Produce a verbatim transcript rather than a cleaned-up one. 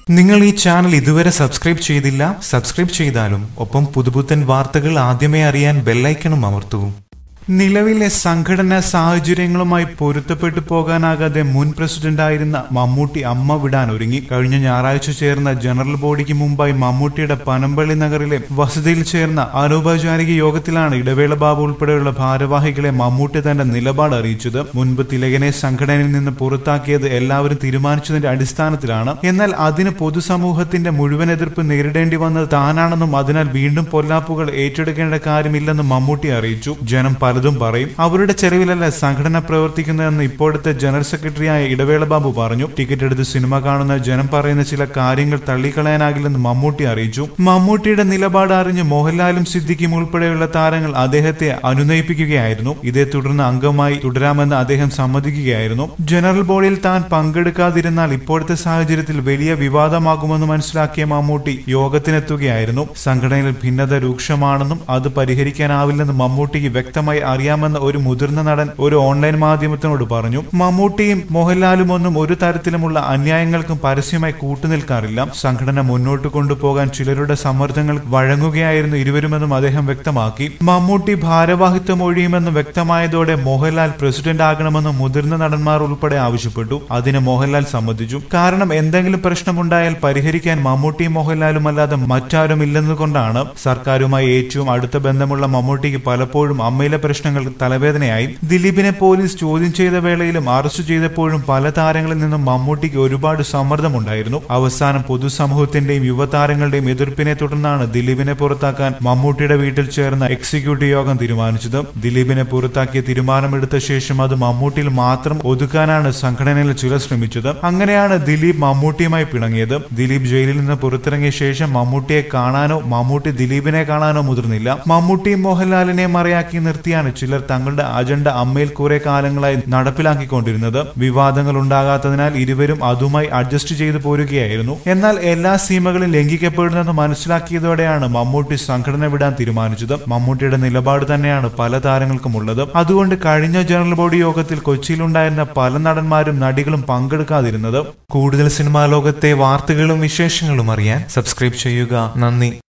നിങ്ങൾ ഈ ചാനൽ ഇതുവരെ സബ്സ്ക്രൈബ് ചെയ്തില്ല, സബ്സ്ക്രൈബ് ചെയ്താലും ഒപ്പം പുതുപുത്തൻ വാർത്തകൾ ആദ്യമേ അറിയാൻ ബെല്ലൈക്കണും അമർത്തൂ. നിലവിലെ സംഘടനാ സാഹചര്യങ്ങളുമായി പൊരുത്തപ്പെട്ടു പോകാനാകാതെ മുൻ പ്രസിഡന്റായിരുന്ന മമ്മൂട്ടി അമ്മ വിടാൻ ഒരുങ്ങി. കഴിഞ്ഞ ഞായറാഴ്ച ചേർന്ന ജനറൽ ബോഡിക്ക് മുമ്പായി മമ്മൂട്ടിയുടെ പനമ്പള്ളി നഗറിലെ വസതിയിൽ ചേർന്ന അനൗപചാരിക യോഗത്തിലാണ് ഇടവേള ബാബു ഉൾപ്പെടെയുള്ള ഭാരവാഹികളെ മമ്മൂട്ടി തന്റെ നിലപാട് അറിയിച്ചത്. മുൻപ് തിലകനെ സംഘടനയിൽ നിന്ന് പുറത്താക്കിയത് എല്ലാവരും തീരുമാനിച്ചതിന്റെ അടിസ്ഥാനത്തിലാണ്. എന്നാൽ അതിന് പൊതുസമൂഹത്തിന്റെ മുഴുവൻ എതിർപ്പ് നേരിടേണ്ടി വന്നത് താനാണെന്നും അതിനാൽ വീണ്ടും പൊല്ലാപ്പുകൾ ഏറ്റെടുക്കേണ്ട കാര്യമില്ലെന്നും മമ്മൂട്ടി അറിയിച്ചു. ജനം പലതും പറയും, അവരുടെ ചെലവിലല്ല സംഘടന പ്രവർത്തിക്കുന്നതെന്ന് ഇപ്പോഴത്തെ ജനറൽ സെക്രട്ടറിയായ ഇടവേള ബാബു പറഞ്ഞു. ടിക്കറ്റ് എടുത്ത് സിനിമ കാണുന്ന ജനം പറയുന്ന ചില കാര്യങ്ങൾ തള്ളിക്കളയാനാകില്ലെന്ന് മമ്മൂട്ടി അറിയിച്ചു. മമ്മൂട്ടിയുടെ നിലപാട് അറിഞ്ഞ് മോഹൻലാലും സിദ്ദിഖും ഉൾപ്പെടെയുള്ള താരങ്ങൾ അദ്ദേഹത്തെ അനുനയിപ്പിക്കുകയായിരുന്നു. ഇതേ തുടർന്ന് അംഗമായി തുടരാമെന്ന് അദ്ദേഹം സമ്മതിക്കുകയായിരുന്നു. ജനറൽ ബോഡിയിൽ താൻ പങ്കെടുക്കാതിരുന്നാൽ ഇപ്പോഴത്തെ സാഹചര്യത്തിൽ വലിയ വിവാദമാകുമെന്ന് മനസ്സിലാക്കിയ മമ്മൂട്ടി യോഗത്തിനെത്തുകയായിരുന്നു. സംഘടനയിൽ ഭിന്നത രൂക്ഷമാണെന്നും അത് പരിഹരിക്കാനാവില്ലെന്ന് മമ്മൂട്ടിക്ക് വ്യക്തമായി അറിയാമെന്ന് ഒരു മുതിർന്ന നടൻ ഒരു ഓൺലൈൻ മാധ്യമത്തിനോട് പറഞ്ഞു. മമ്മൂട്ടിയും മോഹൻലാലും ഒന്നും ഒരു തരത്തിലുമുള്ള അന്യായങ്ങൾക്കും പരസ്യമായി കൂട്ടുനിൽക്കാറില്ല. സംഘടന മുന്നോട്ട് കൊണ്ടുപോകാൻ ചിലരുടെ സമ്മർദ്ദങ്ങൾ വഴങ്ങുകയായിരുന്നു ഇരുവരുമെന്നും അദ്ദേഹം വ്യക്തമാക്കി. മമ്മൂട്ടി ഭാരവാഹിത്വം ഒഴിയുമെന്ന് വ്യക്തമായതോടെ മോഹൻലാൽ പ്രസിഡന്റ് ആകണമെന്ന് മുതിർന്ന നടന്മാർ ഉൾപ്പെടെ ആവശ്യപ്പെട്ടു. അതിന് മോഹൻലാൽ സമ്മതിച്ചു. കാരണം എന്തെങ്കിലും പ്രശ്നമുണ്ടായാൽ പരിഹരിക്കാൻ മമ്മൂട്ടിയും മോഹൻലാലും അല്ലാതെ മറ്റാരുമില്ലെന്നുകൊണ്ടാണ്. സർക്കാരുമായി ഏറ്റവും അടുത്ത ബന്ധമുള്ള മമ്മൂട്ടിക്ക് പലപ്പോഴും അമ്മയിലെ പ്രശ്നങ്ങൾ തലവേദനയായി. ദിലീപിനെ പോലീസ് ചോദ്യം ചെയ്ത വേളയിലും അറസ്റ്റ് ചെയ്തപ്പോഴും പല താരങ്ങളിൽ നിന്നും മമ്മൂട്ടിക്ക് ഒരുപാട് സമ്മർദ്ദമുണ്ടായിരുന്നു. അവസാനം പൊതുസമൂഹത്തിന്റെയും യുവതാരങ്ങളുടെയും എതിർപ്പിനെ തുടർന്നാണ് ദിലീപിനെ പുറത്താക്കാൻ മമ്മൂട്ടിയുടെ വീട്ടിൽ ചേർന്ന എക്സിക്യൂട്ടീവ് യോഗം തീരുമാനിച്ചത്. ദിലീപിനെ പുറത്താക്കിയ തീരുമാനമെടുത്ത ശേഷം അത് മമ്മൂട്ടിയിൽ മാത്രം ഒതുക്കാനാണ് സംഘടനയിൽ ചിലർ ശ്രമിച്ചത്. അങ്ങനെയാണ് ദിലീപ് മമ്മൂട്ടിയുമായി പിണങ്ങിയത്. ദിലീപ് ജയിലിൽ നിന്ന് പുറത്തിറങ്ങിയ ശേഷം മമ്മൂട്ടിയെ കാണാനോ മമ്മൂട്ടി ദിലീപിനെ കാണാനോ മുതിർന്നില്ല. മമ്മൂട്ടിയും മോഹൻലാലിനെ മറയാക്കി നിർത്തിയാണ് ചിലർ തങ്ങളുടെ അജണ്ട അമ്മയിൽ കുറെ കാലങ്ങളായി നടപ്പിലാക്കിക്കൊണ്ടിരുന്നത്. വിവാദങ്ങൾ ഉണ്ടാകാത്തതിനാൽ ഇരുവരും അതുമായി അഡ്ജസ്റ്റ് ചെയ്തു പോരുകയായിരുന്നു. എന്നാൽ എല്ലാ സീമകളും ലംഘിക്കപ്പെടുന്നെന്ന് മനസ്സിലാക്കിയതോടെയാണ് മമ്മൂട്ടി സംഘടന വിടാൻ തീരുമാനിച്ചത്. മമ്മൂട്ടിയുടെ നിലപാട് തന്നെയാണ് പല താരങ്ങൾക്കും ഉള്ളത്. അതുകൊണ്ട് കഴിഞ്ഞ ജനറൽ ബോഡി യോഗത്തിൽ കൊച്ചിയിലുണ്ടായിരുന്ന പല നടന്മാരും നടികളും പങ്കെടുക്കാതിരുന്നത്. കൂടുതൽ സിനിമാ ലോകത്തെ വാർത്തകളും വിശേഷങ്ങളും അറിയാൻ സബ്സ്ക്രൈബ് ചെയ്യുക. നന്ദി.